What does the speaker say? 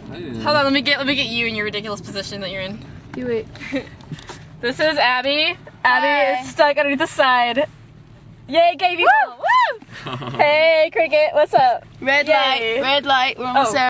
Hold on, let me get you in your ridiculous position that you're in. Do it. This is Abby. Abby is stuck underneath the side. Yay, gay people! Woo! Hey, Cricket, what's up? Red light, we're almost there.